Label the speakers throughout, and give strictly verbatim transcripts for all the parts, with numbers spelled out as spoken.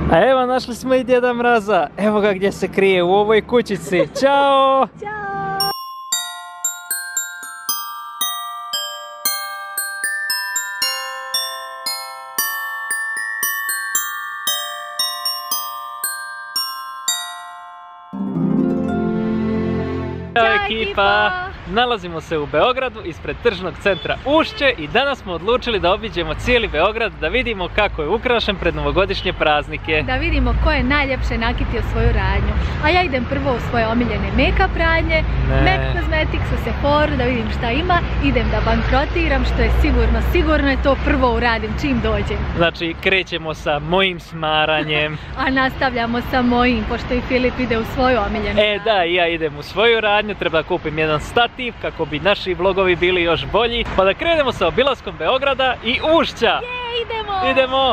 Speaker 1: A evo, našli smo i Djeda Mraza. Evo ga gdje se krije, u ovoj kućici. Ćao!
Speaker 2: Ćao!
Speaker 1: Ćao ekipa! Nalazimo se u Beogradu ispred tržnog centra Ušće i danas smo odlučili da obiđemo cijeli Beograd da vidimo kako je ukrašen pred novogodišnje praznike.
Speaker 2: Da vidimo ko je najljepše nakitio svoju radnju. A ja idem prvo u svoje omiljene make-up radnje, Mac Cosmetics, u Sephoru da vidim šta ima, idem da bankrotiram što je sigurno, sigurno je to prvo uradim čim dođem.
Speaker 1: Znači krećemo sa mojim smaranjem.
Speaker 2: A nastavljamo sa mojim, pošto i Filip ide u svoju omiljenu
Speaker 1: E da, i ja idem u svoju radnju, treba da kupim jedan stativ kako bi naši vlogovi bili još bolji. Pa da krenemo sa obilaskom Beograda i Ušća.
Speaker 2: Je, idemo!
Speaker 1: Idemo!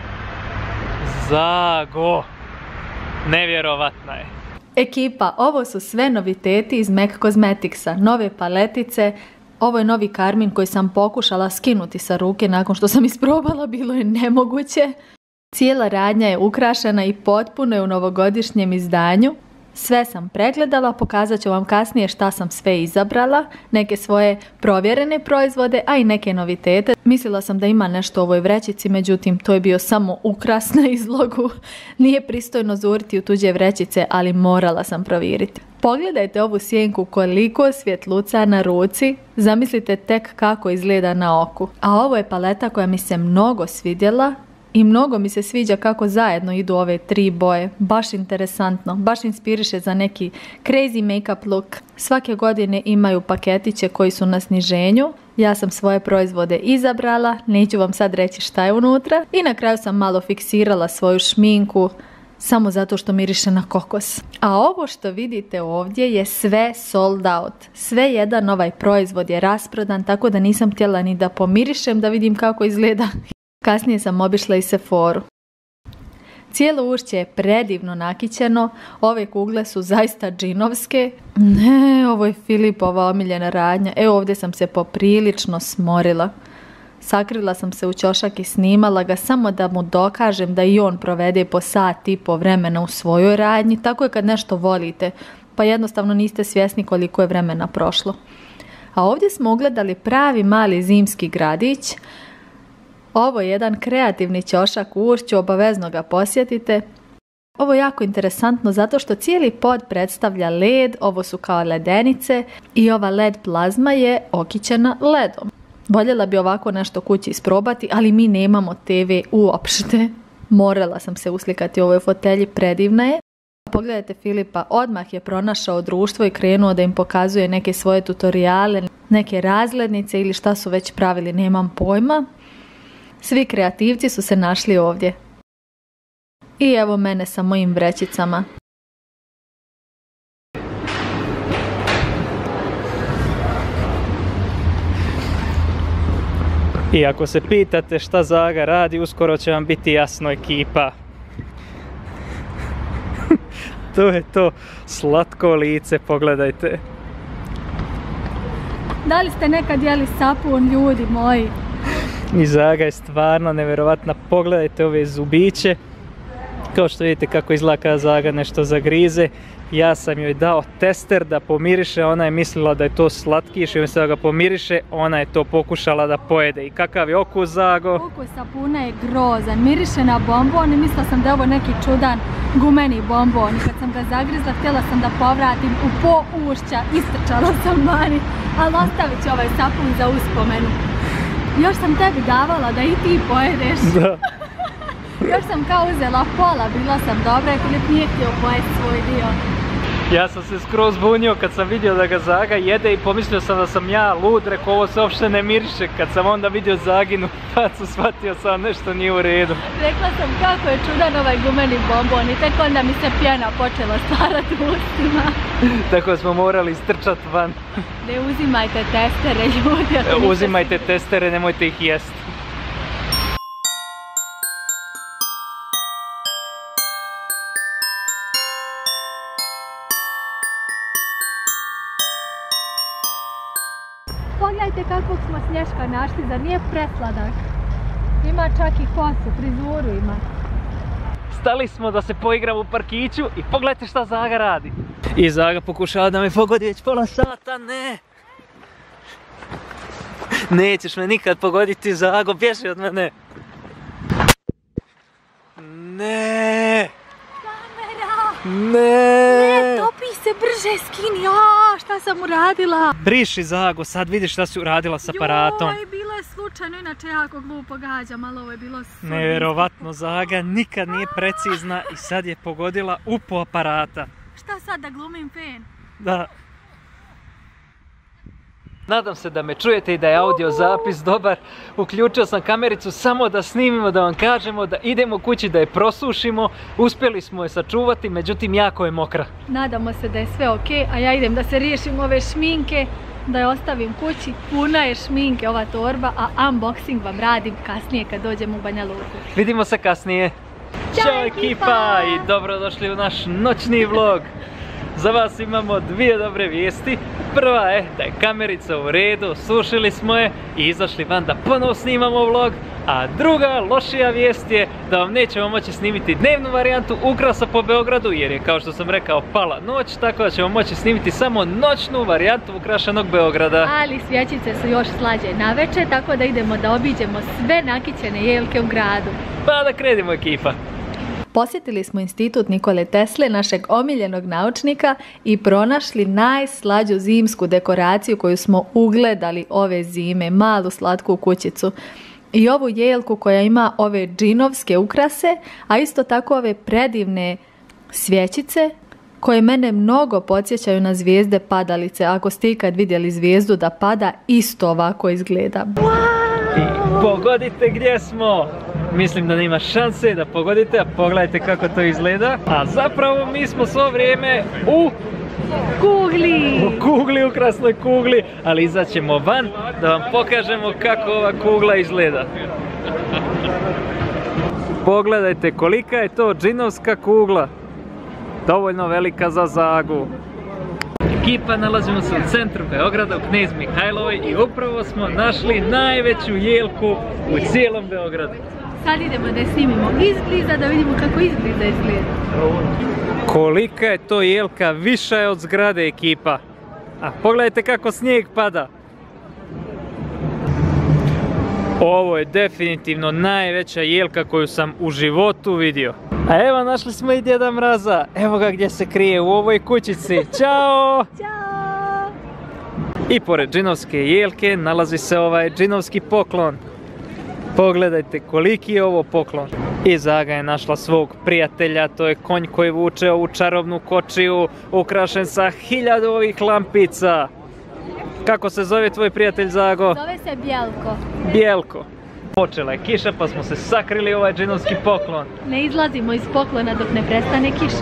Speaker 1: Zago! Nevjerovatna je.
Speaker 2: Ekipa, ovo su sve noviteti iz Mac Cosmeticsa, nove paletice. Ovo je novi karmin koji sam pokušala skinuti sa ruke nakon što sam isprobala, bilo je nemoguće. Cijela radnja je ukrašena i potpuno je u novogodišnjem izdanju. Sve sam pregledala, pokazat ću vam kasnije šta sam sve izabrala, neke svoje provjerene proizvode, a i neke novitete. Mislila sam da ima nešto u ovoj vrećici, međutim to je bio samo ukras na izlogu. Nije pristojno zuriti u tuđe vrećice, ali morala sam provjeriti. Pogledajte ovu sjenku koliko svjetluca na ruci, zamislite tek kako izgleda na oku. A ovo je paleta koja mi se mnogo svidjela. I mnogo mi se sviđa kako zajedno idu ove tri boje, baš interesantno, baš inspiriše za neki crazy make-up look. Svake godine imaju paketiće koji su na sniženju, ja sam svoje proizvode izabrala, neću vam sad reći šta je unutra. I na kraju sam malo fiksirala svoju šminku, samo zato što miriše na kokos. A ovo što vidite ovdje je sve sold out, sve jedan ovaj proizvod je rasprodan, tako da nisam htjela ni da pomirišem da vidim kako izgleda. Kasnije sam obišla i Sephoru. Cijelo Ušće je predivno nakićeno, ove kugle su zaista džinovske. Ne, ovo je Filipova omiljena radnja. Evo ovdje sam se poprilično smorila. Sakrila sam se u ćošak i snimala ga samo da mu dokažem da i on provede po sat i po vremena u svojoj radnji. Tako je kad nešto volite, pa jednostavno niste svjesni koliko je vremena prošlo. A ovdje smo ugledali pravi mali zimski gradić. Ovo je jedan kreativni ćošak u Ušću, obavezno ga posjetite. Ovo je jako interesantno zato što cijeli pod predstavlja led, ovo su kao ledenice i ova led plazma je okićena ledom. Voljela bi ovako nešto kući isprobati, ali mi nemamo te ve uopšte. Morala sam se uslikati u ovoj fotelji, predivna je. Pogledajte Filipa, odmah je pronašao društvo i krenuo da im pokazuje neke svoje tutoriale, neke razglednice ili šta su već pravili, nemam pojma. Svi kreativci su se našli ovdje. I evo mene sa mojim vrećicama.
Speaker 1: I ako se pitate šta Zaga radi, uskoro će vam biti jasno, ekipa. To je to slatko lice, pogledajte.
Speaker 2: Da li ste nekad jeli sapun, ljudi moji?
Speaker 1: I Zaga je stvarno nevjerovatna, pogledajte ove zubiće. Kao što vidite kako izgleda kada Zaga nešto zagrize. Ja sam joj dao tester da pomiriše, ona je mislila da je to slatkiš i umjesto da ga pomiriše, ona je to pokušala da pojede. I kakav je okus, Zago?
Speaker 2: Okus sapuna je grozan, miriše na bombon i mislila sam da je ovo neki čudan gumeni bombon. I kad sam ga zagrizla, htjela sam da povratim u po Ušća, istrčala sam mani, ali ostavit ću ovaj sapun za uspomenu. Još sam tebi davala da i ti pojedeš.
Speaker 1: Da.
Speaker 2: Još sam kao uzela pola, bila sam dobra i Filip nije htio pojesti svoj dio.
Speaker 1: Ja sam se skroz bunio kad sam vidio da ga Zaga jede i pomislio sam da sam ja lud, rekao ovo se uopšte ne miriše. Kad sam onda vidio Zaginu facu, shvatio sam nešto nije u redu.
Speaker 2: Rekla sam kako je čudan ovaj gumeni bombon i tek onda mi se pjena počela stvarati u ustima.
Speaker 1: Tako smo morali istrčati van.
Speaker 2: Ne uzimajte testere, ljudi.
Speaker 1: Uzimajte testere, nemojte ih jesti.
Speaker 2: Pogledajte kakvog smo Snješka našli, zar nije presladak? Ima čak i kosu, frizuru ima.
Speaker 1: stali smo da se poigramo u parkiću i pogledajte šta Zaga radi. I Zaga pokušava da me pogodi već pola sata, ne! Nećeš me nikad pogoditi, Zago, bježi od mene! Ne!
Speaker 2: Kamera!
Speaker 1: Ne!
Speaker 2: Ne, topi se, brže skini, a šta sam uradila?
Speaker 1: Briši Zago, sad vidiš šta si uradila s aparatom.
Speaker 2: Joj, bilo je slučajno, inače jako glupo gađam, ali ovo je bilo super.
Speaker 1: Nevjerovatno, Zaga nikad nije precizna i sad je pogodila u po aparata.
Speaker 2: Šta sad, da glumim fen?
Speaker 1: Da. Nadam se da me čujete i da je audio zapis dobar. Uključio sam kamericu samo da snimimo, da vam kažemo da idemo kući da je prosušimo. Uspjeli smo je sačuvati, međutim jako je mokra.
Speaker 2: Nadamo se da je sve ok, a ja idem da se riješim ove šminke, da je ostavim kući. Puna je šminke ova torba, a unboxing vam radim kasnije kad dođem u Banja Luku.
Speaker 1: Vidimo se kasnije. Ćao ekipa i dobrodošli u naš noćni vlog. Za vas imamo dvije dobre vijesti. Prva je da je kamerica u redu, sušili smo je i izašli van da ponovo snimamo vlog. A druga lošija vijest je da vam nećemo moći snimiti dnevnu varijantu ukrasa po Beogradu jer je, kao što sam rekao, pala noć, tako da ćemo moći snimiti samo noćnu varijantu ukrašenog Beograda.
Speaker 2: Ali svjećice su još slađe naveče, tako da idemo da obiđemo sve nakićene jelke u gradu.
Speaker 1: Pa da krenimo ekipa.
Speaker 2: Posjetili smo institut Nikole Tesle, našeg omiljenog naučnika, i pronašli najslađu zimsku dekoraciju koju smo ugledali ove zime, malu slatku kućicu. I ovu jelku koja ima ove džinovske ukrase, a isto tako ove predivne svjećice koje mene mnogo podsjećaju na zvijezde padalice. Ako ste ikad vidjeli zvijezdu da pada, isto ovako izgleda.
Speaker 1: I pogodite gdje smo! Mislim da nema šanse da pogodite, a pogledajte kako to izgleda. A zapravo mi smo svo vrijeme u
Speaker 2: kugli!
Speaker 1: U kugli, u krasnoj kugli, ali izaćemo van da vam pokažemo kako ova kugla izgleda. Pogledajte kolika je to džinovska kugla. Dovoljno velika za Zagu. Ekipa, nalazimo se u centru Beograda, u Knez Mihajlovoj, i upravo smo našli najveću jelku u cijelom Beogradu.
Speaker 2: Sad idemo da je snimimo izbliza, da vidimo kako izbliza izgleda.
Speaker 1: Kolika je to jelka, viša je od zgrade ekipa. A pogledajte kako snijeg pada. Ovo je definitivno najveća jelka koju sam u životu vidio. A evo, našli smo i Djeda Mraza. Evo ga gdje se krije, u ovoj kućici. Ćao!
Speaker 2: Ćao!
Speaker 1: I pored džinovske jelke nalazi se ovaj džinovski poklon. Pogledajte koliki je ovo poklon. I Zaga je našla svog prijatelja, to je konj koji vuče ovu čarobnu kočiju, ukrašen sa hiljadu ovih lampica. Kako se zove tvoj prijatelj, Zago?
Speaker 2: Zove se Bjelko.
Speaker 1: Bjelko. Počela je kiša pa smo se sakrili u ovaj džinovski poklon.
Speaker 2: Ne izlazimo iz poklona dok ne prestane kiša.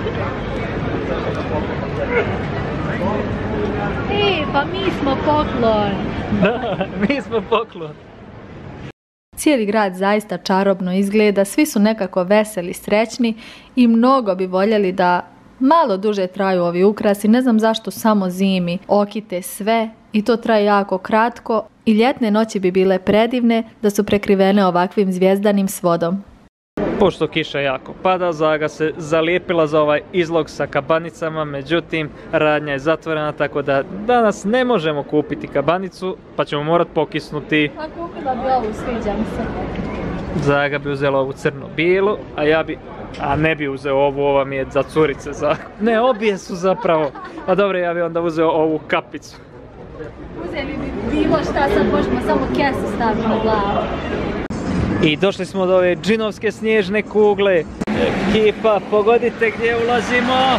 Speaker 2: E, pa mi smo poklon.
Speaker 1: Da, mi smo poklon.
Speaker 2: Cijeli grad zaista čarobno izgleda, svi su nekako veseli, srećni i mnogo bi voljeli da malo duže traju ovi ukrasi. Ne znam zašto samo zimi okite sve i to traje jako kratko, i ljetne noći bi bile predivne da su prekrivene ovakvim zvjezdanim svodom.
Speaker 1: Pošto kiša jako pada, Zaga se zalijepila za ovaj izlog sa kabanicama, međutim radnja je zatvorena, tako da danas ne možemo kupiti kabanicu, pa ćemo morat pokisnuti.
Speaker 2: A kupila bi ovu, sviđa mi se.
Speaker 1: Zaga bi uzela ovu crno-bijelu, a ja bi... A ne bi uzeo ovu, ova mi je za curice. Za... Ne, obje su zapravo. A dobro, ja bi onda uzeo ovu kapicu.
Speaker 2: Uzeli bi bilo šta, sad možemo samo kesu staviti na glavu.
Speaker 1: I došli smo do ove džinovske snježne kugle. Ekipa, pogodite gdje ulazimo.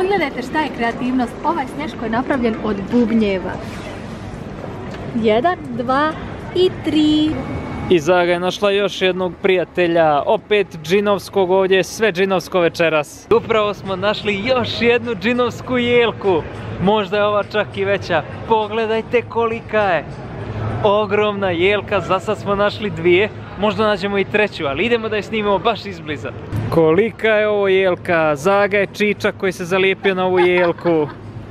Speaker 2: Pogledajte šta je kreativnost. Ovaj Snješko je napravljen od bubnjeva. Jedan, dva i tri.
Speaker 1: I Zaga je našla još jednog prijatelja, opet džinovskog ovdje, sve džinovsko večeras. Upravo smo našli još jednu džinovsku jelku. Možda je ova čak i veća. Pogledajte kolika je. Ogromna jelka, za sad smo našli dvije. Možda nađemo i treću, ali idemo da je snimamo baš izbliza. Kolika je ovo jelka? Zaga je čičak koji se zalijepio na ovu jelku.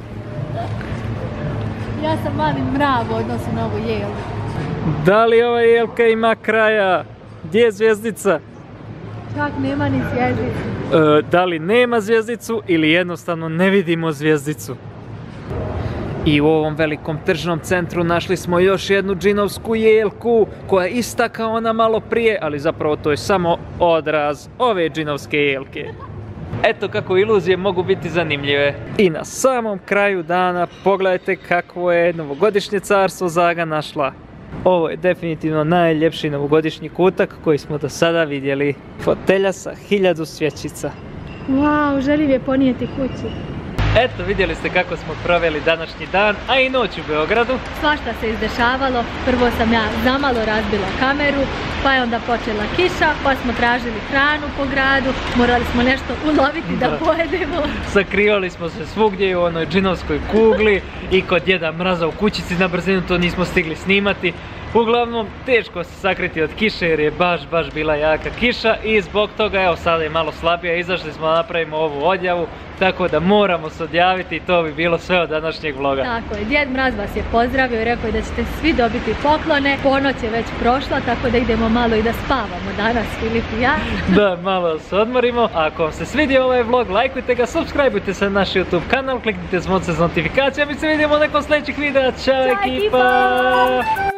Speaker 2: Ja sam mali mrav u odnosu na ovu jelku.
Speaker 1: Da li ova jelka ima kraja? Gdje je zvjezdica?
Speaker 2: Čak nema ni zvjezdicu.
Speaker 1: E, da li nema zvjezdicu ili jednostavno ne vidimo zvjezdicu? I u ovom velikom tržnom centru našli smo još jednu džinovsku jelku koja je ista kao ona malo prije, ali zapravo to je samo odraz ove džinovske jelke. Eto kako iluzije mogu biti zanimljive. I na samom kraju dana pogledajte kakvo je novogodišnje carstvo Zaga našla. Ovo je definitivno najljepši novogodišnji kutak koji smo do sada vidjeli. Fotelja sa hiljadu svjećica.
Speaker 2: Wow, želim je ponijeti kući.
Speaker 1: Eto, vidjeli ste kako smo proveli današnji dan, a i noć u Beogradu.
Speaker 2: Svašta se izdešavalo. Prvo sam ja zamalo razbila kameru, pa je onda počela kiša, pa smo tražili hranu po gradu, morali smo nešto uloviti da, da pojedemo. Sakrivali smo se svugdje u onoj džinovskoj kugli i kod Djeda Mraza u kućici, na brzinu to nismo stigli snimati. Uglavnom, teško se sakriti od kiše jer je baš, baš bila jaka kiša i zbog toga, evo sada je malo slabija, izašli smo da napravimo ovu odjavu, tako da moramo se odjaviti i to bi bilo sve od današnjeg vloga. Tako je, Djed Mraz vas je pozdravio i rekao je da ćete svi dobiti poklone, ponoć je već prošla, tako da idemo malo i da spavamo danas, Filip i ja. Da, malo se odmorimo, a ako vam se svidio ovaj vlog, lajkujte ga, subscribeujte se na naš YouTube kanal, kliknite zvonce za notifikacije, mi se vidimo u nekom sljedećih videa, čao ekipa!